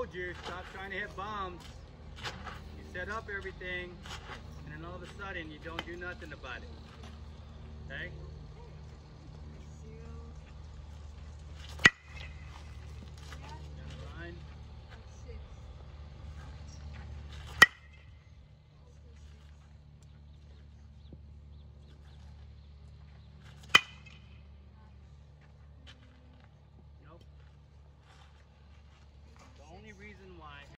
told you, stop trying to hit bombs. You set up everything, and then all of a sudden you don't do nothing about it. Okay?